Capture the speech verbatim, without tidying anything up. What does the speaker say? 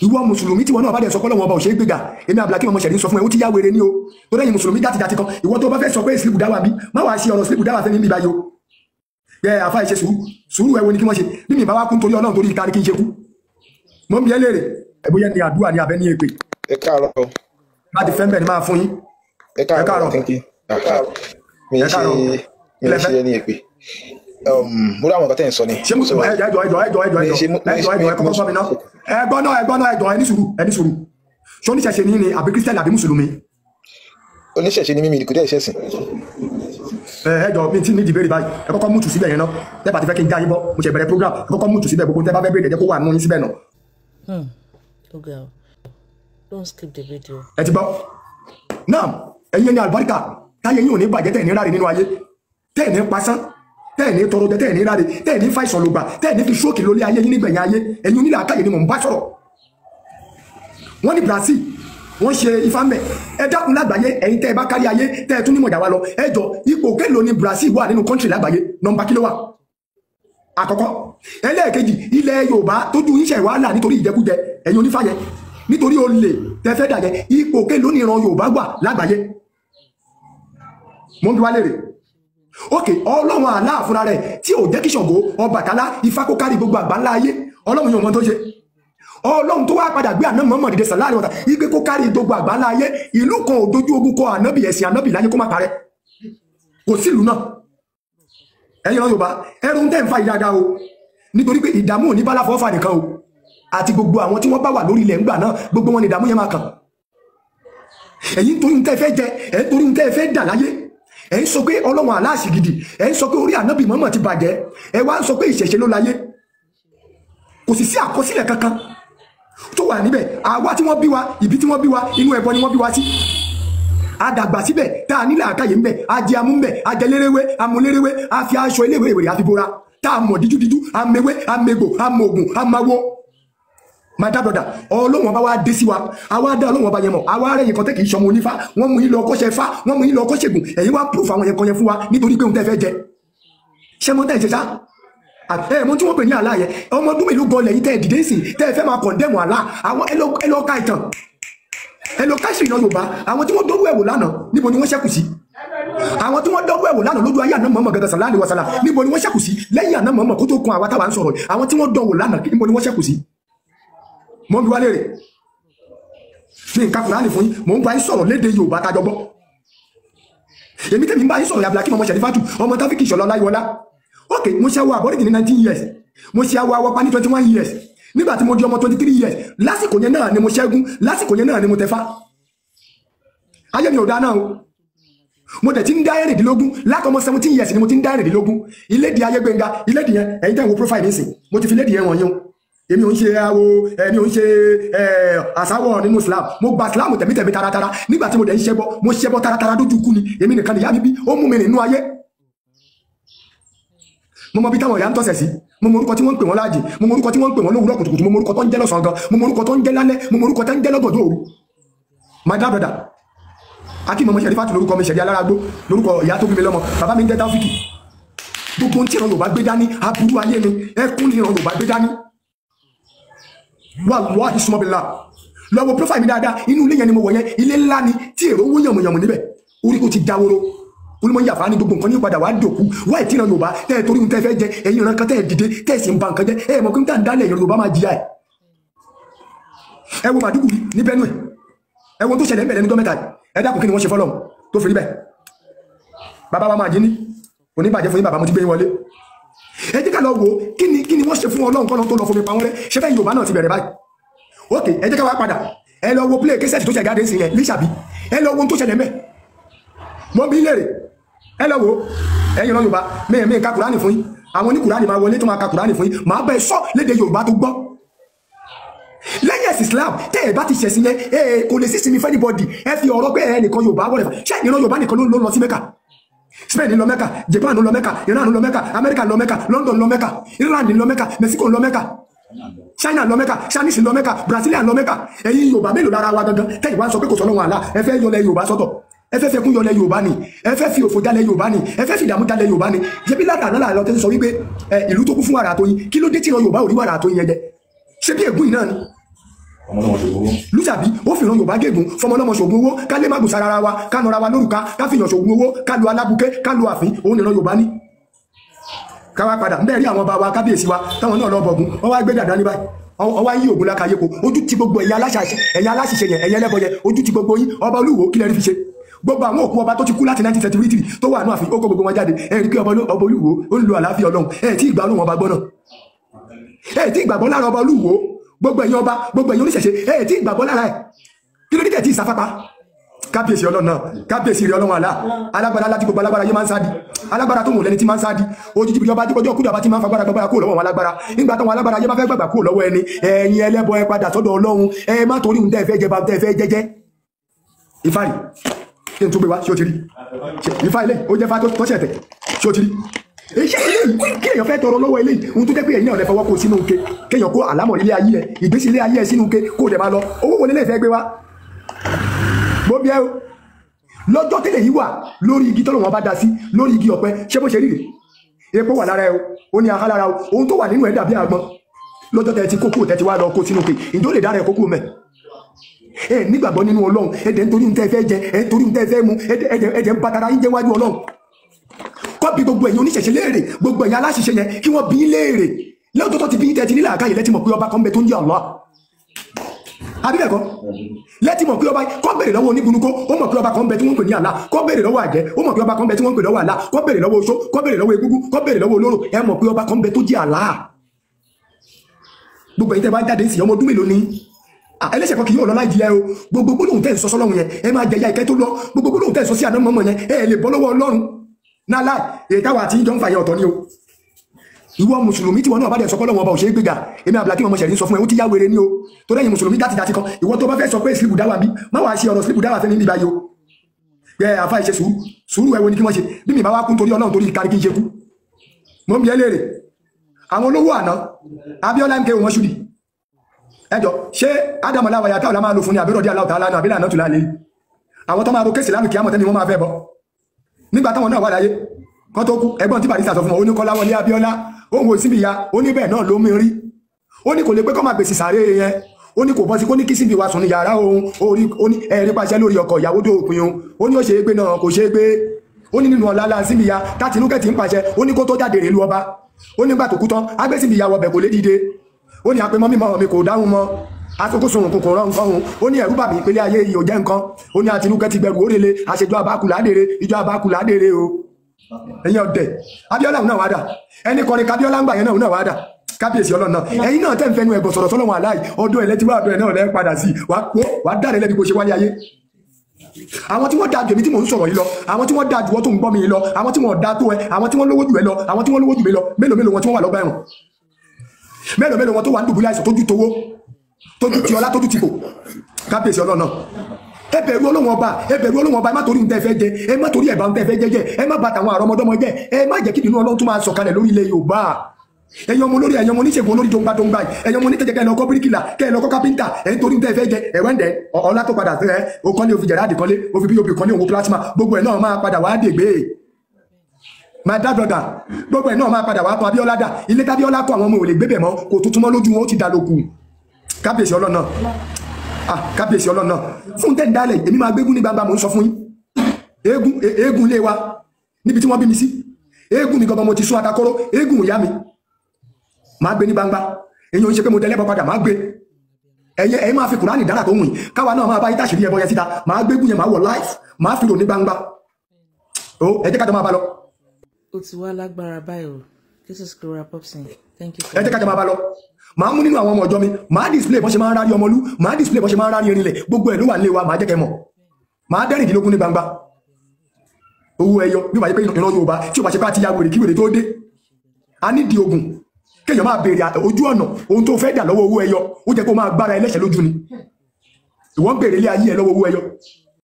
ìwọ mùsùlùmí tí wọn náà bá dẹ̀ sọ pé Ọlọ́run ọba ò ṣe é gbéga èmi Abdulhakeem ọmọ ṣẹ̀rí ń sọ fún ẹ ó ti yá wèrè ní o tó dẹ́yìn mùsùlùmí jáde jáde kan ìwọ tó bá fẹ́ sọ pé sílíbù dáwà bí má wàá ṣe ọ̀rọ̀ sílíbù dáwà fẹ́ mi bí báyìí o ẹ àfa ìṣe sùúrù sùúrù ẹ wo ni kí wọ́n ṣe bí mi bá wá kún torí Ọlọ́run torí ìta ni kí n ṣe kú mo ń bi ẹ́ léèrè ẹ bóyá ní àdúrà ní abẹ́ ní èpè ẹ káàárọ̀ láti fẹ́ mbẹ́ ni máa fún yín ẹ káàárọ̀ thank you mi ń ṣe mi ń ṣe ní èpè mo rí àwọn nǹkan tẹ́ ń sọ ni. ṣé mùsùlùmí ẹjọ ẹjọ ẹjọ ẹjọ ẹjọ ẹjọ ẹjọ ẹjọ ẹ kọ́kọ́ sọ mi náà ẹgbọ́n náà ẹgbọ́n náà ẹjọ ẹni sùúrù ẹni sùúrù ṣé oníṣẹ̀ṣe ní ni àbí kírísítẹ́nì àbí mùsùlùmí. oníṣẹ̀ṣe ni mímí kò dé ìṣẹ̀sìn. ẹ ẹjọ mi ti ní ìdìbèrè báyìí ẹ kọ́kọ́ mútu síbẹ̀ yẹn náà tẹ́pà ti fẹ́ kí n já yín bọ́ mo ṣe bẹ̀rẹ̀ program ẹ kọ́kọ́ mútu síbẹ̀ gbogbo tẹ́ bá fẹ́ bèrè ẹ jẹ́ kó wà nínú yín síbẹ̀ náà. Okay, don't skip the video. ẹ ti gbọ́ náà ẹ̀yin ní àlùbáríkà táyé yín ò ní bàjẹ́ tẹ̀ ní ráre nínú ayé tẹ̀ ní pasán tẹ̀ ní tọrọ jẹ tẹ̀ ní ráre tẹ̀ ní fàìsàn lògbà tẹ̀ ní fi ṣókè lórí ayé yín nígbẹ̀yìn ayé ẹ̀yin onílà akáyè ni mò ń bá sọ̀rọ̀. wọ́n ní Brazil wọ́n ṣe ifá mbẹ̀ ẹ dákun lágbàáyé ẹ̀yin tẹ́ ẹ bá kárí ayé tẹ́ ẹ tún nímọ̀ ìjà wa lọ ẹ jọ ipò kélo ni Brazil wà nínú kọ́ńtì lágbàáyé nọ́mbà kí ló wà. àkọ́kọ́ ẹlẹ́ẹ̀kejì ilẹ̀ Yorùbá tójú yín ṣe wàhálà nítorí ìjẹkújẹ ẹ̀yin onífàyẹ nítorí olè tẹ́fẹ́ dàjẹ́ ipò kélo ni ìran Yorùbá wà lágbàáyé. mo ń bí wá léèrè ókè Ọlọ́run àlá fúnra rẹ̀ tí ò jẹ́ kí Ṣàngó Ọbàtálá Ifá kó kárí gbogbo àgbáńlá ayé Ọlọ́run yóò mọ tó ṣe Ọlọ́run tó wá padà gbé àná Muhammad dé sàlárí wọ́ta igbe kó kárí gbogbo àgbáńlá ayé ìlú kan ò dojú ogun kọ ànábì ẹ̀sìn ànábì láyé kó má parẹ́ kò sí ìlú náà ẹ̀yin Yorùbá ẹrù ń tẹ́ ń fa ìdáadáa o nítorí pé ìdààmú ò ní bá láfọ́ fà nìkan o àti gbogbo àwọn tí wọ́n bá wà lórí ilẹ̀ ńgbà náà gbogbo wọn ni ìdààmú yẹn máa kàn ẹ̀yin torí ń tẹ́ fẹ́ jẹ ẹ̀ torí ń tẹ́ fẹ́ dà láyé ẹ̀ ń sọ pé Ọlọ́run aláàsì gidi ẹ̀ ń sọ pé orí ànábì Muhammad ti bàjẹ́ ẹ̀ wá ń sọ pé ìṣẹ̀ṣe ló láyé kò sì sí àkọsílẹ̀ kankan tó wà níbẹ̀ àwa tí wọ́n bí wa ibi tí wọ́n bí wa inú ẹbọ ni wọ́n bí wa sí àdàgbà síbẹ̀ tá a nílẹ̀ àkàyè ńbẹ̀ ajé amú ńbẹ̀ ajẹlérewé amúlérewé a fi aṣọ iléèwé ìwèrè àfi bora tá a mọ̀ díjúdíjú amewé amegbò amògùn amawo my dad brother Ọlọ́run ọba wa dé sí wa àwa dá Ọlọ́run ọba yẹn mọ̀ àwa rẹ̀ yẹn kan tẹ́ kì í ṣọmọ onífá wọ́n mú yín lọ kọ́ṣẹ́ fá wọ́n mú yín lọ kọ́ṣẹ́gùn ẹ̀yin wá proof àwọn yẹn kan yẹn fún wa nítorí pé òun tẹ́ fẹ́ jẹ ṣé mo tẹ́ ṣe ṣá ẹ mo tí wọ́n pè ní àlá yẹn ọmọ ọdún mélòó gan lẹ́yìn tẹ́ ẹ dìde sí tẹ́ ẹ fẹ́ máa kọ̀ndẹ́mù àlá àwọn ẹ lọ ka ìtàn ẹ lọ ká ìṣìnà Yorùbá àwọn tí wọ́n dọ́rú ẹ̀wò lánàá níbo ni wọ́n ṣẹ́kù sí àwọn tí wọ́n dọ́rú ẹ̀wò lánàá lójú ayé àná Muhammad gẹ́gẹ́ sàlá àlewà sàlá níbo ni wọ́n ṣẹ́kù sí lẹ́yìn àná Muhammad kó tó kun àwa táwa ń sọ̀rọ̀ àwọn tí wọ́n dọ́wò lánàá níbo ni wọ́n ṣẹ́kù sí mo ń bi wá léèrè ní nǹkan Kùránì fún yín mo ń bá yín sọ̀rọ̀ léde Yorùbá tájọ gbọ́ èmi tẹ̀mí ń bá yín sọ̀rọ̀ Abdulhakeem ọmọ Sherifatu ọmọ Taofeek Ìṣọ̀lá Ọláyíwọlá ok mo ṣe awọ àbọ̀rẹ́dì ní nineteen years mo ṣe awọ awọpa ní twenty one years nígbà tí mo di ọmọ twenty three years lásìkò yẹn náà ni mo ṣẹ́gun lásìkò yẹn náà ni mo tẹ̀fá ayé mi ò dá náà o mo dẹ̀ ti ń dá ẹ̀rìndínlógún látọmọ seventeen years ni mo ti ń dá ẹ̀rìndínlógún ilé di ayé Gbénga ilé di yẹn ẹ̀yin tẹ̀ ń wo profile nísìn mo ti fi ilé di yẹn wọ̀nyí o èmi ò ń ṣe awo èmi ò ń ṣe àsáwọ̀ nínú Islam mo gba Islam tẹ̀mítẹ̀mí taratara nígbà tí mo dẹ̀ ń ṣẹbọ mo ṣẹbọ taratara dójú kú ni èmi nìkan nìyá mi bí ó mú mi nínú ayé mo mọ bí táwọn ìyá ń tọ́sẹ̀ sí mo mọ orúkọ tí wọ́n ń pè wọ́n láàjì mo mọ orúkọ tí wọ́n ń pè wọ́n lówùúrọ̀ kùtùkùtù mo mọ orúkọ tó ń jẹ́ lọ́sàn gan mo mọ orúkọ tó ń jẹ́ lálẹ́ mo mọ orúkọ tó ń jẹ́ lọ́gọ̀dọ̀ òru my dad brother Akeem ọmọ Sherifatu lórúkọ mi Ṣẹ̀rí Alárágbó lórúkọ ìyá tó bí mi lọ́mọ bàbá mi ń jẹ́ Taofeek gbogbo ohun tí ìran Yorùbá gbé dání aburú ayé mi ẹkún ni ìran Yorùbá gbé dání wallahi súnmọ́ bí ńlá lọ́wọ́ profile mi dáadáa inú ilé yẹn ni mo wọ̀ yẹn ilé ńlá ni tí èrò owó yànmùyànmù níbẹ̀ orí kò ti dáwóró olùmọ̀ yàfa ní gbogbo nǹkan ní padà wàá dòkú wá ìtìràn Yorùbá tẹ́ ẹ torí ohun tẹ́ ẹ fẹ́ jẹ ẹ̀yin ìran kan tẹ́ ẹ dìde tẹ́ ẹ sì ń ba nǹkan jẹ ẹ mọ̀ pé ń tà ń dálẹ̀ Yorùbá máa jìyà ẹ̀ ẹ wo Màdúgùrí ní Benue ẹ wo tó ṣẹlẹ̀ ńbẹ̀lẹ̀ ní gọ́mẹ̀tà ẹ dákun kí ni wọ́n ṣe fọ́lọ́run tó fi rí bẹ́ẹ̀ bàbá wa máa jí ní oníbàjẹ́ fún yín bàbá mo ti gbé yín wọlé ẹ jẹ́ ká lọ wo kí ni kí ni wọ́n ṣe fún Ọlọ́run kọ́ lọ́n tó lọ fomi pa wọ́n rẹ́ ṣé fẹ́ Yorùbá náà ti bẹ̀rẹ̀ báyìí ok ẹ jẹ́ ká wá padà ẹ lọ wo play kẹsẹ̀tì tó ṣẹ̀ jáde sí yẹn Lísàbí ẹ lọ wo ohun tó ṣẹlẹ̀ mẹ́ mọ́ bí léèrè ẹ lọ wo ẹ̀yin Yorùbá mẹ́ẹ̀ mẹ́ẹ̀ ka Kùránì fún yín àwọn oní Kùránì máa wọlé tó máa ka Kùránì fún yín máa bẹ́ẹ̀ sọ léde Yorùbá tó gbọ́ lẹ́yìn ẹ̀sìn Islam tẹ́ ẹ bá ti ṣẹ̀sìn yẹn ẹ kò lè sí sinmi fẹ́ anybody ẹ fi ọ̀rọ̀ pé ẹ nìkan Yorùbá wọlé fà ṣé ìran Yorùbá nìkan ló lọ sí Mẹ́kà Spain lọ Mẹ́kà Japan lọ Mẹ́kà Iran lọ Mẹ́kà America lọ Mẹ́kà London lọ Mẹ́kà Ireland lọ Mẹ́kà Mexico lọ Mẹ́kà China lọ Mẹ́kà Chinese lọ Mẹ́kà Brazilian lọ Mẹ́kà ẹ̀yin Yorùbá mélòó lára wa gangan tẹ́yìn wá sọ pé kò sọ lọ́wọ́ àlá ẹ fẹ́ yọlẹ̀ Yorùbá sọ́tọ̀ ẹ fẹ́ fẹ́ kún yọlẹ̀ Yorùbá ni ẹ fẹ́ fi òfò jalẹ̀ Yorùbá ni ẹ fẹ́ fi ìdààmú jalẹ̀ Yorùbá ni ṣebí látàná là lọ tẹ́ sọ wípé ìlú tó kún fún wàrà àtọyìn kí ló dé tí ìran Yorùbá ò rí wàrà àtọyìn yẹn jẹ ṣé bí ègún yìí náà ni lùsàbí ó fi ìran Yorùbá gégùn fọmọ ọlọ́mọ ṣògùn owó ká lè má gùn sára wa ká nọra wa lórúkà ká fi ìyàn ṣògùn owó ká lu alábùké ká lu àfin òun ìran Yorùbá ní. káwá padà ń bẹ́ẹ̀ rí àwọn ọba wa kábíyèsí wa táwọn náà lọ bọ̀gùn wọ́n wá gbé dàdá ní báyìí ọwá yí ògùn lákàyè po ojú ti gbogbo ẹ̀yà aláṣìṣe yẹn ẹ̀yà ẹlẹ́bọ yẹn ojú ti gbogbo yín ọba Olúwo kílẹ̀ rí fi ṣe gbogbo àwọn òkú ọba tó ti kú láti nineteen thirty three tó wà náà àfi ó kó gbogbo wọn jáde ẹ rí pé ọba Olúwo ó ń lo àlàáfíà Ọlọ́run ẹ tí ìgbà Ọlọ́run ọba gbọ́ náà ẹ tí ìgbàgbọ́ lára ọba Olúwo gbogbo ẹ̀yin ọba gbogbo ẹ̀yin oníṣẹ̀ṣe ẹ tí ìgbàgbọ́ lára ẹ kí ló dé tẹ̀ tí ìsáfápá kábíyèsí Ọlọ́run náà kábíyèsí rẹ Ọlọ́run àlá alágbára láti gbogbo alágbára yé máa ń sáàdì alágbára tó wù lẹni tí máa ń sáàdì ojújú bí ọba ọjọ́ kúdà bá ti máa ń fagbára gbàgbára kúrò lọ́wọ́ àwọn alágbára nígbà táwọn alágbára yé máa fẹ́ gbàgbà kúrò lọ́wọ́ ẹni ẹ̀yin ẹlẹ́bọ ẹ padà sọ́dọ̀ Ọlọ́run ẹ má torí ohun tẹ́ fẹ́ jẹ bá tẹ́ fẹ́ jẹ́jẹ́ ìfàrí kí n tún gbé wá ṣé o ti rí ìfà ilé ó jẹ́ fà tó ṣẹ̀tẹ̀ ṣé o ti rí iṣẹ́ eléyìí kéèyàn fẹ́ tọrọ lọ́wọ́ eléyìí ohun tó jẹ́ pé ẹ̀yin náà lè fọwọ́ kó sínú ke kéèyàn kó àlámọ̀ ilé ayé ẹ̀ ìgbésí ilé ayé ẹ̀ sínú ke kó dẹ̀ máa lọ owó wọlé lè fẹ́ gbé wá gbóbi ẹ o lọ́jọ́ tẹ́lẹ̀ yìí wà lórí igi tọ́lọ̀ wọn bá da sí lórí igi ọ̀pẹ ṣé bó ṣe rí rè epo wà lára ẹ o ó ní ahá lára o ohun tó wà nínú ẹ̀ dàbí àgbọn lọ́jọ́ tẹ́ ti kókó tẹ́ ti wá lọ kó sínú ke ìjọ lè dára ẹ kókó mẹ́ ẹ nígbàgbọ́ nínú Ọlọ́run ẹ̀dẹ̀ nítorí ń tẹ́ fẹ́ jẹ ẹ̀ nítorí ń tẹ́ fẹ́ mu ẹ̀dẹ̀ ń batara yín jẹ́ wájú Ọlọ́run kọ́ bí gbogbo ẹ̀yin oníṣẹ̀ṣe léèrè gbogbo ẹ̀yin aláṣìṣe yẹn kí wọ́n bí léèrè lọ́jọ́ tó ti bí tẹ́ ti nílẹ̀ àkáyè lẹ́tí mọ̀ pé ọba kan bẹ tó ń jẹ́ Allah abíbẹ̀kọ́ lẹ́tí mọ̀ pé ọba kọ́ bèrè lọ́wọ́ onígunukó ó mọ̀ pé ọba kan bẹ tí wọ́n pè ní Allah kọ́ bèrè lọ́wọ́ àjẹ́ ó mọ̀ pé ọba kan bẹ tí wọ́n pè lọ́wọ́ Allah kọ́ bèrè lọ́wọ́ oṣó kọ́ bèrè lọ́wọ́ egúngún kọ́ bèrè lọ́wọ́ olóró ẹ mọ̀ pé ọba kan bẹ tó jẹ́ Allah gbogbo ẹ̀yin tẹ́ bá jáde sí ọmọ ọdún mélòó ni ẹlẹ́ṣẹ̀ kan kì yóò lọ láì jìyà o gbogbo gbólóhùn tẹ́ ń sọ sọ́lọ́run yẹn ẹ máa jẹ̀yà ìkẹ́ tó lọ gbogbo gbólóhùn tẹ́ ń sọ sí àná mọ́mọ́ yẹn ẹ lè bọ́ lọ́wọ́ Ọlọ́run náà láì èyí táwa àti ìjọ ń fàyẹ ọ̀tọ̀ ni o ìwọ mùsùlùmí tí wọn náà bá dẹ̀ sọ pé Ọlọ́run ọba ò ṣe é gbéga èmi àbùlákí ọmọ ṣẹ̀rí ń sọ fún ẹ ó ti yá wèrè ní o tó lẹ́yìn mùsùlùmí dáti dáti kan ìwọ tó bá fẹ́ sọ pé sílíbù dáwà bí má wàá ṣe ọ̀rọ̀ sílíbù dáwà fẹ́ ní níbi báyìí o pé àfa ìṣe sùúrù sùúrù ẹ wo ni kí wọ́n ṣe bí mi bá wá kún torí Ọlọ́run torí kárí kí n ṣe kú mo ń bi ẹ́ léèrè àwọn olówó àná Abíọ́lá ń ké wọn ṣùdì ẹjọ ṣé Ádámù aláwọ̀ yàtọ̀ ọ̀la máa lò fún ní àbẹ́rọ̀dí aláwọ̀ tààlà náà àbílà náà tù láàlẹ́ àwọn tó máa ro kéèsì lánàá kí á mọ̀ tẹ́ni wọ́n máa fẹ́ bọ́ nígbà táwọn náà wà láyé kan tó kú ẹgbọ́n tí Barrister sọ fún wọn ó ní Kọ́láwọlé Abíọ́lá òun ò síbi ya ó ní bẹ́ẹ̀ náà ló mi rí ó ní kò lè pé kọ́ máa gbèsè sàárè yẹn ó ní kò bọ́ sí kó ní kí síbi wa sùn ní yàrá òun ó ní ẹ̀rí pàṣẹ lórí ọkọ̀ ìyàwó tó òpin òun ó ní ó ṣe é gbé náà kò ṣe é gbé ó ní nínú ọ̀la la síbi ya tátinú kẹ́tì ń pàṣẹ ó ní kó tó jáde rèlú ọba ó nígbà tó kú tán á gbé síbi ìyàwó ọbẹ̀ kò lè dìde ó ní àpémọ́ mímọ́ mi kò dáhùn mọ́ asokosòrùn kòkòrò rán nǹkan òun ó ní ẹ̀rú bàbí ìpele ayé yìí ò jẹ́ nǹkan ó ní àtinúkẹ́ ti gbẹrùórele àṣejọ abákùládèrè ìjọ abákùládèrè o ẹ̀yin ọ̀dẹ̀ Abíọ́lá náà wá dà ẹni kọrin kábíọ́lá ń gbà yẹn náà wá dà kábíyèsí Ọlọ́run náà ẹ̀yin náà tẹ́ ń fẹnu ẹ̀gbọ̀n sọ̀rọ̀ sọ́lọ́wọ́n aláì ọdún ẹ̀ lẹ́tí wá ọdún ẹ̀ náà lẹ́ padà sí wàá dáre lẹ́bi kò ṣe wálé ayé àwọn tí wọ́n da jù èmi tí mò ń sọ̀rọ̀ yìí lọ àwọn tí wọ́n da jù wọ́n tó ń gbọ́ mi yìí lọ àwọn tí wọ́n da tó ẹ àwọn tí wọ́n lówó jù ẹ lọ àwọn tí wọ́n lówó jù mí lọ mélòó mélòó wọn tí wọ́n wà lọ́gbà ẹ̀wọ̀n mélòó mélòó wọn tó wà ń dùbúlẹ̀ àìsàn tójú towó tójú ti ọlá tójú ti kò kábíyèsí Ọlọ́run náà ẹ bẹ̀rù Ọlọ́run ọba ẹ bẹ̀rù Ọlọ́run ọba ẹ má torí ń tẹ́ fẹ́ jẹ ẹ má torí ẹ̀bá ń tẹ́ fẹ́ jẹ jẹ ẹ má bàtà àwọn àrọmọdọ́mọ jẹ ẹ má jẹ́ kí ìdùnnú Ọlọ́run tún máa sọ̀kalẹ̀ lórí ilẹ̀ Yorùbá ẹ̀yin ọmọ olórí ẹ̀yin ọmọ oníṣègùn olórí dongba dongba ẹ̀yin ọmọ oníkẹjẹ kẹ́ ẹ lọ kọ́ bíríkìlà kẹ́ ẹ lọ kọ́ kápẹ́ńtà ẹ̀ ń torí ń tẹ́ fẹ́ jẹ ẹ̀wẹ́ndẹ̀ ọlá tó padà tẹ́ o kọ́lé o fi jẹ̀ráàdì kọ́lé o fi pop kọ́lé òun plasma gbogbo ẹ̀ náà máa padà wá dègbé my dad brother gbogbo ẹ̀ náà máa padà wá tán Abíọ́lá dà ilé tábíọ́lá kọ́ àwọn ọmọ ò lè gbébẹ̀ mọ́ kò tuntun mọ́ lójú wọn ó ti dà lókù kábíyèsí Ọlọ́run náà ah kábíyèsí Ọlọ́run náà fún tẹ́ ń dálẹ̀ èmi máa gbégún ní gbangba mò ń sọ fún yín eégún eégún ilé wa níbi tí wọ́n bí mi sí eégún mi gangan mo ti sún atakọ́rọ́ eégún ìyá mi máa gbé ní gbangba èyí ò ń ṣe pé mo tẹ́lẹ̀ bọ́ padà máa gbé ẹ̀yẹ ẹ̀yẹ máa fi Kùránì dára tó wùn yìí káwa náà máa bá yíta ṣìírí ẹbọ yẹn síta máa gbégún yẹn máa wọ̀ life máa fi lò ní gbangba ó ẹ jẹ́ ká jọ máa bá lọ. ó ti wá lágbára báyìí o this is Glorious Popson thank you. ẹ jẹ́ ká jọ máa bá lọ màá mú nínú àwọn ọmọ ọjọ́ mi màá display bọ́n ṣe máa ń rárí ọmọlú màá display bọ́n ṣe máa ń rárí irinlẹ̀ gbogbo ẹ̀ ló wà nílé wa màá jẹ́ kẹ́ mọ̀ màá dẹ́rìndínlógún ní gbangba owó ẹyọ bí wàá jẹ́ pé ìran Yorùbá tí ò bá ṣe pé àti ya wèrè kí wèrè tó dé a nídìí ogun kéèyàn máa béèrè ojú ọ̀nà ohun tó fẹ́ dà lọ́wọ́ owó ẹyọ ó jẹ́ kó máa gbára ẹlẹ́ṣẹ̀ lójú ni ìwọ́n béèrè ilé ayé ẹ lọ́wọ́ owó ẹyọ